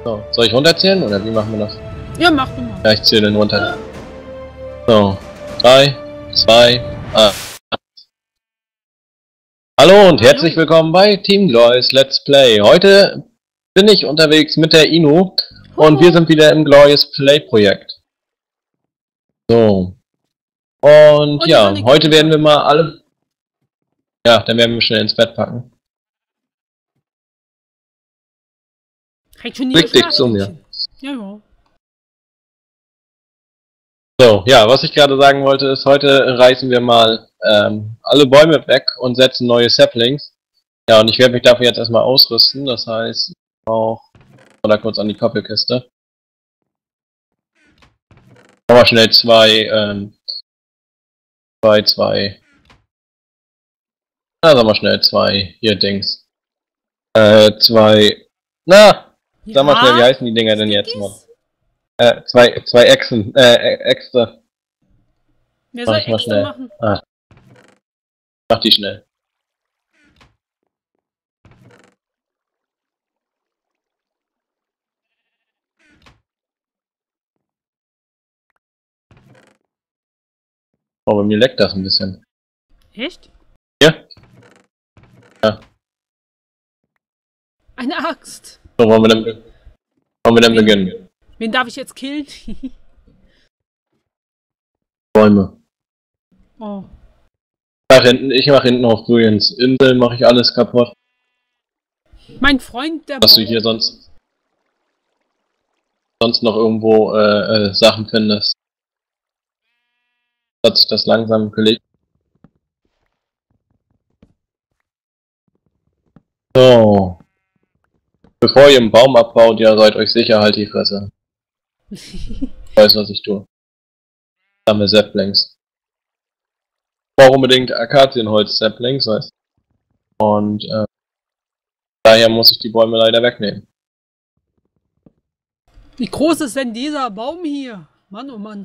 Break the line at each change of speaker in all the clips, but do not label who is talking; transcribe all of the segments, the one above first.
So, soll ich runterzählen oder wie machen wir das?
Ja, mach du mal.
Ja, ich zähle den runter. So, 3, 2, 1. Hallo und herzlich willkommen bei Team Glorious Let's Play. Heute bin ich unterwegs mit der Inu und wir sind wieder im Glorious Play Projekt. So. Und ja, heute werden wir mal alle... Ja, dann werden wir schnell ins Bett packen. Blick dich zu mir.
Ja, ja.
So, ja, was ich gerade sagen wollte ist, heute reißen wir mal alle Bäume weg und setzen neue Saplings. Ja, und ich werde mich dafür jetzt erstmal ausrüsten, das heißt, auch oder kurz an die Koppelkiste. Aber schnell zwei, sagen wir schnell zwei, hier Dings. Zwei, na, ja, sag mal schnell, wie heißen die Dinger denn jetzt mal? Zwei Echsen, Äxte.
Wer soll Äxte machen?
Ah. Mach die schnell. Oh, bei mir leckt das ein bisschen.
Echt?
Ja? Ja.
Eine Axt.
So, wollen wir dann beginnen?
Wen darf ich jetzt killen?
Bäume.
Oh.
Ich mach hinten auf Julians Insel, mache ich alles kaputt.
Mein Freund, der
Was du hier sonst noch irgendwo Sachen findest. Hat sich das langsam gelegt. So. Bevor ihr einen Baum abbaut, ja, seid euch sicher, halt die Fresse. Ich weiß, was ich tue. Sammle Saplings. Ich brauche unbedingt Akazienholz-Saplings, weißt du. Und daher muss ich die Bäume leider wegnehmen.
Wie groß ist denn dieser Baum hier? Mann, oh Mann.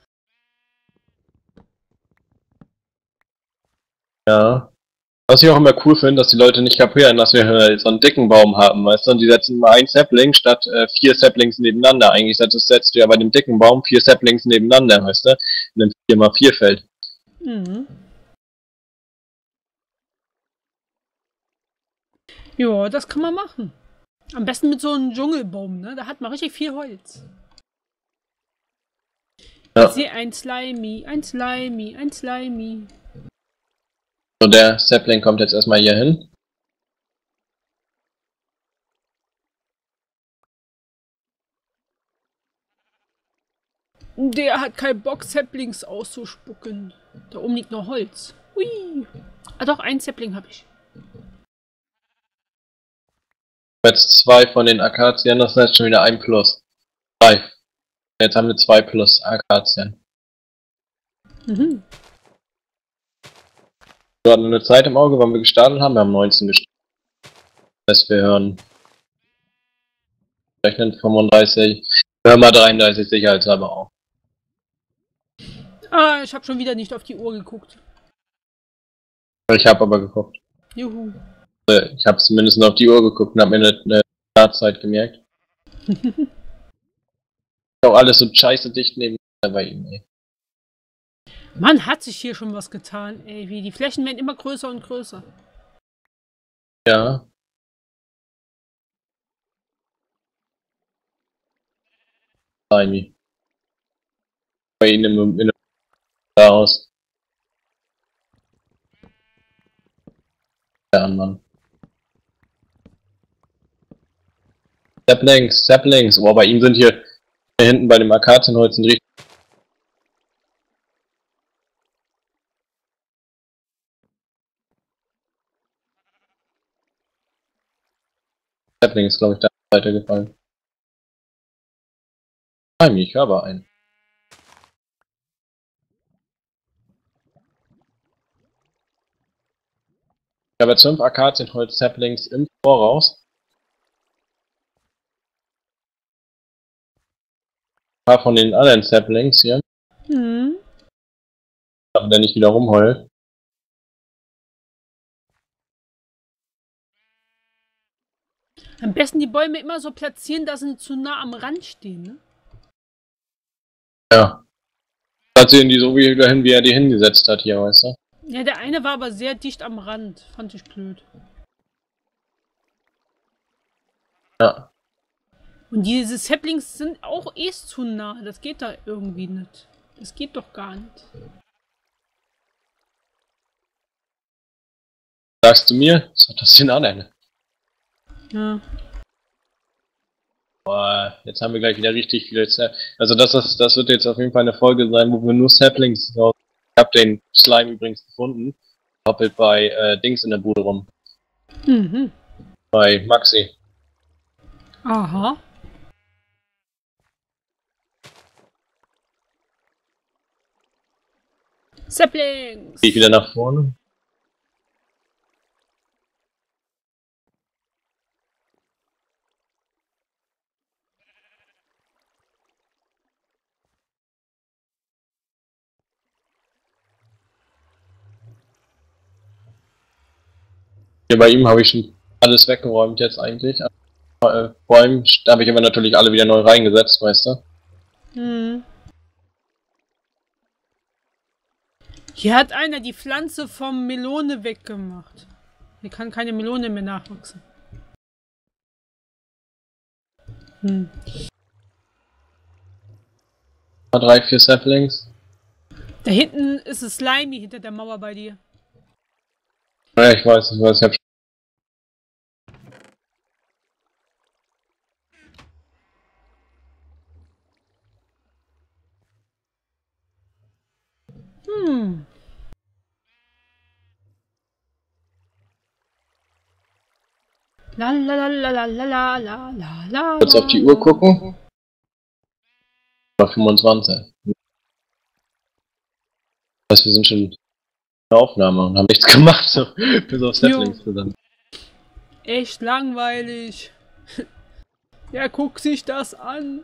Ja. Was ich auch immer cool finde, dass die Leute nicht kapieren, dass wir so einen dicken Baum haben, weißt du, und die setzen mal ein Sapling statt 4 Saplings nebeneinander. Eigentlich setzt du ja bei dem dicken Baum 4 Saplings nebeneinander, weißt du, in einem 4x4 Feld.
Mhm. Ja, das kann man machen. Am besten mit so einem Dschungelbaum, ne? Da hat man richtig viel Holz. Ja. Ich sehe ein Slimy, ein Slimy, ein Slimy.
So, der Sapling kommt jetzt erstmal hier hin.
Der hat keinen Bock, Saplings auszuspucken. Da oben liegt noch Holz. Hui. Ah doch, ein Sapling habe ich.
Jetzt 2 von den Akazien, das ist jetzt schon wieder 1 plus. 3. Jetzt haben wir 2 plus Akazien.
Mhm.
Wir hatten eine Zeit im Auge, wann wir gestartet haben. Wir haben 19 gestartet. Das heißt, wir hören rechnen 35. Wir hören mal 33 sicherheitshalber auf.
Ah, ich habe schon wieder nicht auf die Uhr geguckt.
Ich habe aber geguckt.
Juhu.
Ich habe zumindest auf die Uhr geguckt und habe mir eine Startzeit gemerkt. Auch alles so scheiße dicht neben bei ihm, ey.
Mann, hat sich hier schon was getan, ey. Wie die Flächen werden immer größer und größer.
Ja. Slimy. Bei ihnen in aus. Ja, Mann. Saplings. Oh, bei ihm sind hier hinten bei dem Akazienholz ein richtig. Sapling ist, glaube ich, da weitergefallen. Slimy, ich habe einen. Ich habe jetzt 5 Akazienholz-Saplings im Voraus. Ein paar von den anderen Saplings hier.
Mhm.
Aber der nicht wieder rumheult.
Am besten die Bäume immer so platzieren, dass sie zu nah am Rand stehen, ne?
Ja. Platzieren die so wie dahin, wie er die hingesetzt hat hier, weißt du?
Ja, der eine war aber sehr dicht am Rand. Fand ich blöd.
Ja.
Und diese Saplings sind auch zu nah. Das geht da irgendwie nicht. Das geht doch gar nicht.
Sagst du mir? Was hat das denn an, denn?
Ja.
Boah, jetzt haben wir gleich wieder richtig viele Also das wird jetzt auf jeden Fall eine Folge sein, wo wir nur Saplings raus. Ich habe den Slime übrigens gefunden. Hoppelt bei Dings in der Bude rum.
Mhm.
Bei Maxi.
Aha. Saplings!
Gehe ich wieder nach vorne. Hier bei ihm habe ich schon alles weggeräumt jetzt eigentlich. Bäumen habe ich aber natürlich alle wieder neu reingesetzt, weißt du?
Hm. Hier hat einer die Pflanze vom Melone weggemacht. Hier kann keine Melone mehr nachwachsen. Hm.
3, 4 Saplings.
Da hinten ist es slimy hinter der Mauer bei dir.
Ja, ich weiß, ich hab
Hm. La la la la la la la la la.
kurz auf die Uhr gucken. 25. Das heißt, wir sind schon in der Aufnahme und haben nichts gemacht, so bis auf Saplings zusammen.
Echt langweilig. Ja, guck sich das an.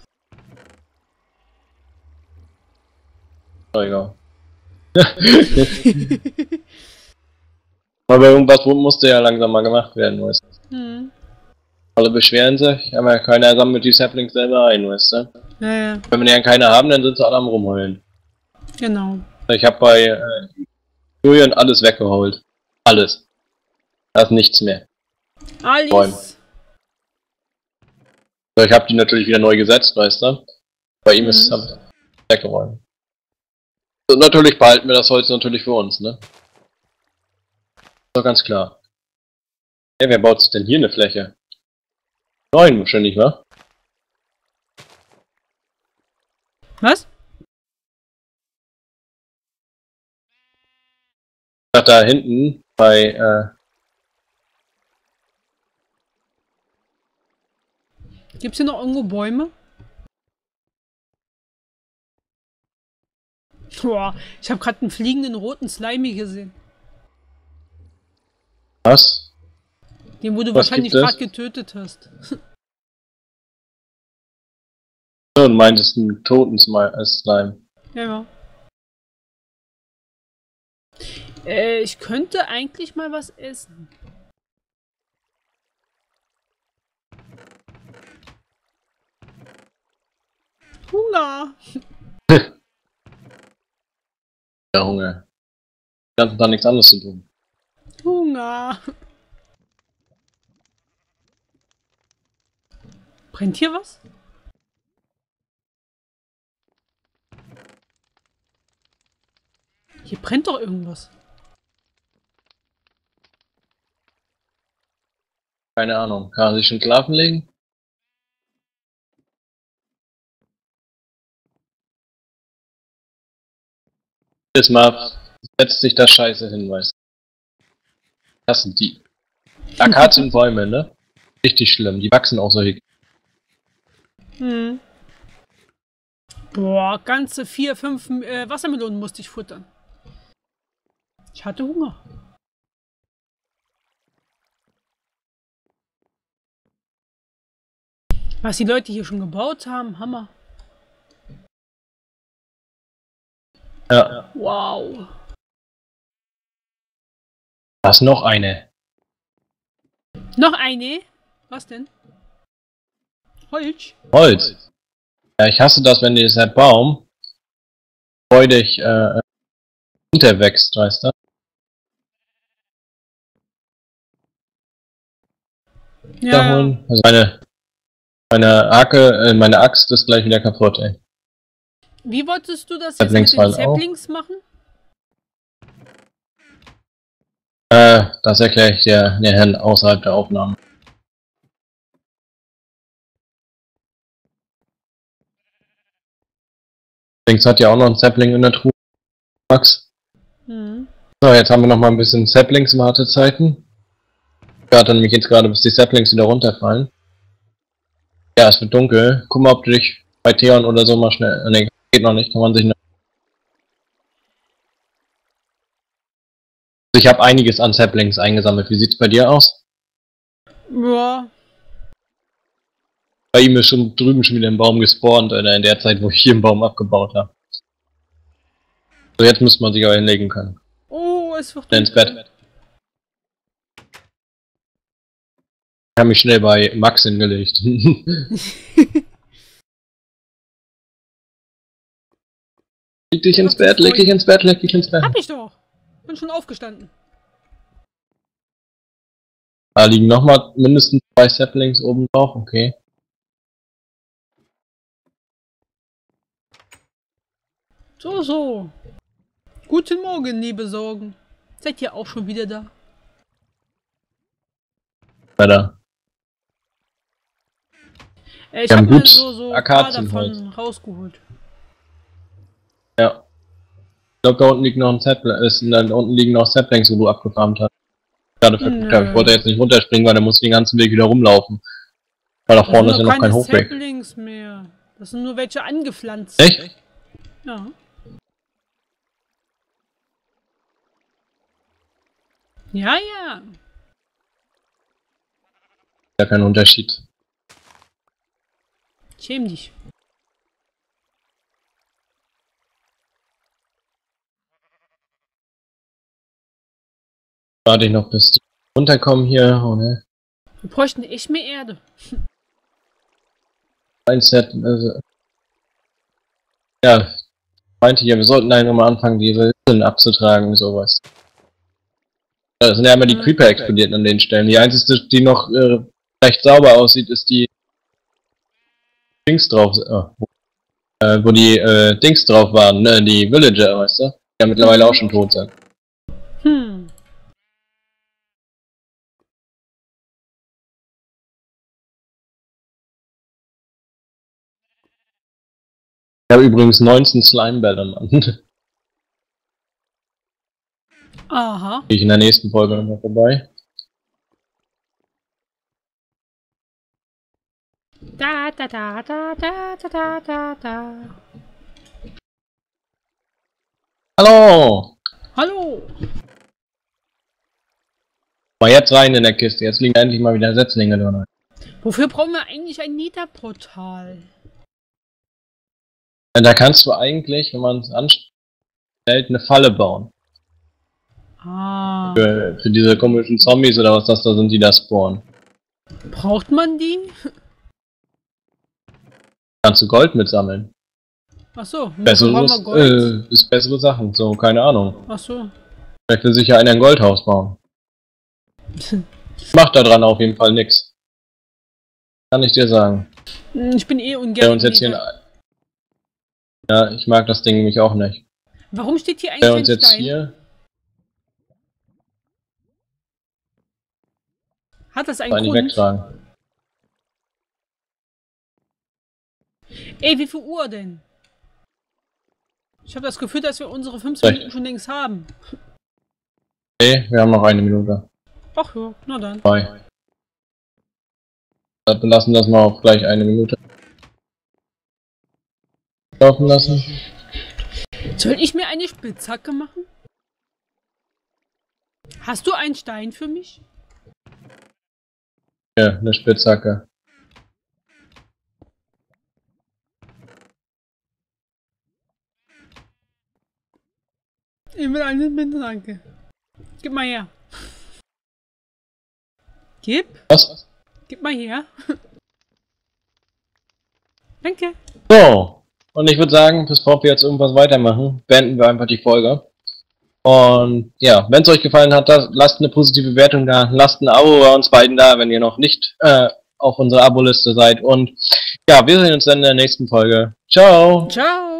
Oh, egal. Aber irgendwas musste ja langsam mal gemacht werden, weißt du.
Hm.
Alle beschweren sich, aber keiner sammelt die Saplings selber ein, weißt du.
Ja, ja.
Wenn wir ja keine haben, dann sind sie alle am rumheulen.
Genau.
Ich habe bei Julian alles weggeholt. Alles. Da ist nichts mehr.
Alice.
Ich habe die natürlich wieder neu gesetzt, weißt du. Bei ihm ist es weggeräumt. Und natürlich behalten wir das Holz natürlich für uns, ne? Ist doch ganz klar. Ja, wer baut sich denn hier eine Fläche? 9 wahrscheinlich, wa?
Was?
Ach, da hinten bei
Gibt's hier noch irgendwo Bäume? Boah, ich habe gerade einen fliegenden roten Slimy gesehen.
was?
Den, wo du
Was
wahrscheinlich
gibt es?
gerade getötet hast.
So, du meintest einen toten Slime.
Ja. Ich könnte eigentlich mal was essen. Hunger.
Ja, Hunger. Den ganzen Tag nichts anderes zu tun.
Hunger. Brennt hier was? Hier brennt doch irgendwas.
Keine Ahnung. Kann er sich schon schlafen legen? Jedes Mal setzt sich das Scheiße hin, weißt du. Das sind die Akazienbäume, ne? Richtig schlimm. Die wachsen auch solche.
Hm. Boah, ganze 4, 5 Wassermelonen musste ich futtern. Ich hatte Hunger. Was die Leute hier schon gebaut haben, Hammer.
Ja.
Wow.
Da ist noch eine.
Noch eine? Was denn? Holz?
Holz. Ja, ich hasse das, wenn dieser Baum freudig unterwächst, weißt du?
Ja.
Holen. Also meine Axt ist gleich wieder kaputt, ey.
Wie wolltest du das jetzt
Saplings
mit den
fallen auch.
Saplings machen?
Das erkläre ich dir näher außerhalb der Aufnahme. Links hat ja auch noch ein Sapling in der Truhe, Max.
Hm.
So, jetzt haben wir noch mal ein bisschen Saplings-Wartezeiten. Ich warte nämlich jetzt gerade, bis die Saplings wieder runterfallen. Ja, es wird dunkel. Guck mal, ob du dich bei Theon oder so mal schnell... Ne, geht noch nicht, kann man sich noch... Ich habe einiges an Saplings eingesammelt. Wie sieht's bei dir aus?
Ja.
Bei ihm ist schon drüben schon wieder ein Baum gespawnt, oder in der Zeit, wo ich hier einen Baum abgebaut habe. So, jetzt müsste man sich aber hinlegen können.
Oh, es wird
Ins Bett. Ich habe mich schnell bei Max hingelegt. Leg dich ins Bett, leg dich ins Bett, leg dich ins Bett.
Hab ich doch. Bin schon aufgestanden.
Da liegen nochmal mindestens 2 Saplings oben drauf, okay.
So, so. Guten Morgen, liebe Sorgen. Seid ihr auch schon wieder da?
Weiter.
Ich
Wir
hab
haben
mir
gut
so
Akazienholz.
davon rausgeholt.
Ja. Ich glaube, da unten liegt noch ein Sapling, da unten liegen noch Saplings, wo du abgefarmt hast. Gerade verguckt habe. Ich wollte jetzt nicht runterspringen, weil der muss den ganzen Weg wieder rumlaufen. Weil da vorne ist ja noch kein Hochweg.
Saplings mehr. Das sind nur welche angepflanzt.
Echt?
Ja. Ja, ja.
Ja, kein Unterschied.
Schäm dich.
Warte ich noch, bis die runterkommen hier. Oh ne.
Wir bräuchten echt mehr Erde.
Ein Set, also. Ja, ich meinte hier, wir sollten einfach mal anfangen, diese Inseln abzutragen, sowas. Da sind ja immer die Creeper explodiert an den Stellen. Die einzige, die noch recht sauber aussieht, ist die Dings drauf, wo die Dings drauf waren, ne, die Villager, weißt du? Die ja mittlerweile auch schon tot sind.
Hm.
Ich habe übrigens 19 Slimebälle, Mann.
Aha.
Gehe ich in der nächsten Folge nochmal vorbei.
Da, da, da, da, da, da, da, da.
Hallo!
Hallo!
Mal jetzt rein in der Kiste, jetzt liegen endlich mal wieder Setzlinge drin.
Wofür brauchen wir eigentlich ein Nether-Portal?
Da kannst du eigentlich, wenn man es anstellt, eine Falle bauen.
Ah.
Für diese komischen Zombies oder was das da sind, die da spawnen.
Braucht man die?
Kannst du Gold mitsammeln.
Achso,
Besseres,
Gold.
ist bessere Sachen, so, keine Ahnung.
Achso.
Vielleicht will sich ja einer ein Goldhaus bauen. Macht da dran auf jeden Fall nix. Kann ich dir sagen.
Ich bin eh
Der
ungern.
uns jetzt hier ja, ich mag das Ding nämlich auch nicht.
Warum steht hier
Der
eigentlich
uns
ein
jetzt
Stein?
hier.
Hat das einen
Nicht
Grund?
wegtragen.
Ey, wie viel Uhr denn? Ich habe das Gefühl, dass wir unsere 15
Recht.
Minuten schon längst haben.
Okay, wir haben noch eine Minute.
Ach ja, na dann.
2. Dann belassen das mal auf gleich eine Minute laufen lassen.
Soll ich mir eine Spitzhacke machen? Hast du einen Stein für mich?
Ja, eine Spitzhacke.
Ich will eine Spitzhacke. Gib mal her. Gib?
Was?
Gib mal her. Danke.
So, und ich würde sagen, bevor wir jetzt irgendwas weitermachen, beenden wir einfach die Folge. Und ja, wenn es euch gefallen hat, lasst eine positive Bewertung da, lasst ein Abo bei uns beiden da, wenn ihr noch nicht auf unserer Abo-Liste seid. Und ja, wir sehen uns dann in der nächsten Folge. Ciao!
Ciao!